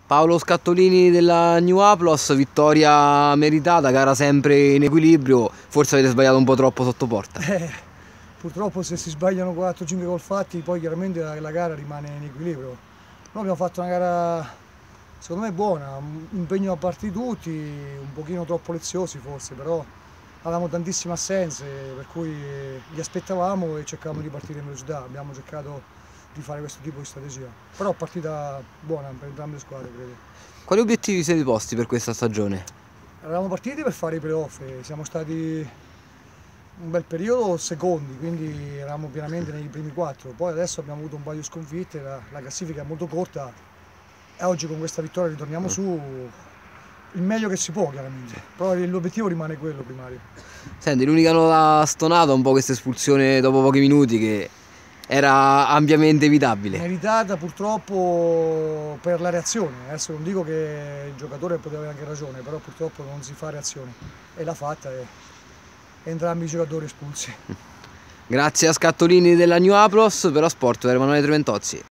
Paolo Scattolini della New Aplos, vittoria meritata, gara sempre in equilibrio, forse avete sbagliato un po' troppo sotto porta. Purtroppo se si sbagliano 4-5 gol fatti poi chiaramente la gara rimane in equilibrio. Noi abbiamo fatto una gara secondo me buona, un impegno a parti tutti, un pochino troppo leziosi forse, però avevamo tantissime assenze per cui li aspettavamo e cercavamo di partire in velocità, abbiamo cercato di fare questo tipo di strategia, però partita buona per entrambe le squadre credo. Quali obiettivi siete posti per questa stagione? Eravamo partiti per fare i playoff e siamo stati un bel periodo secondi, quindi eravamo pienamente nei primi 4, poi adesso abbiamo avuto un paio di sconfitte, la classifica è molto corta e oggi con questa vittoria ritorniamo su il meglio che si può chiaramente, però l'obiettivo rimane quello primario. Senti, l'unica nota stonata un po' questa espulsione dopo pochi minuti che era ampiamente evitabile. Meritata purtroppo per la reazione, adesso non dico che il giocatore poteva avere anche ragione, però purtroppo non si fa reazione e l'ha fatta e entrambi i giocatori espulsi. Grazie a Scattolini della New Aplos, per lo sport, per Emanuele Treventozzi.